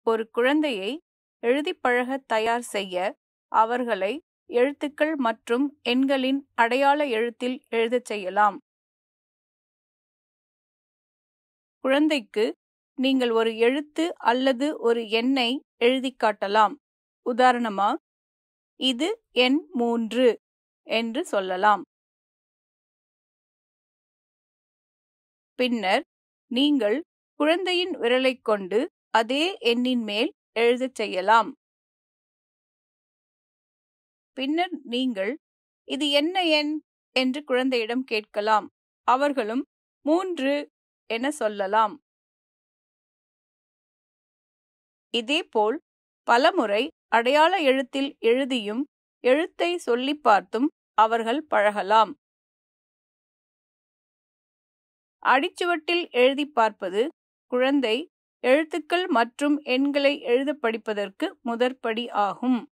ஒரு குழந்தையை எழுதிப் பழக தயார் செய்ய அவர்களை எழுத்துக்கள் மற்றும் எண்களின் அடையாள எழுத்தில் எழுதச் செய்யலாம். குழந்தைக்கு நீங்கள் ஒரு எழுத்து அல்லது ஒரு எண்ணை எழுதிக் காட்டலாம். உதாரணமா, இது எண் 3 என்று சொல்லலாம். பின்னர் நீங்கள் குழந்தையின் விரலைக் கொண்டு அதே எண்ணின் மேல் எழுதச் செய்யலாம். பின்னர் நீங்கள் இது என்ன எண் என்று குழந்தையிடம் கேட்கலாம். அவர்களும் 3 என சொல்லலாம். இதேபோல் பலமுறை அடையாள எழுத்தில் எழுதியும் எழுத்தை சொல்லிப் பார்த்தும் அவர்கள் பழகலாம். அடிச்சுவட்டில் எழுதிப் பார்ப்பது குழந்தை எழுத்துக்கள் மற்றும் எண்களை எழுத படிப்பதற்கு முதற்படி ஆகும்.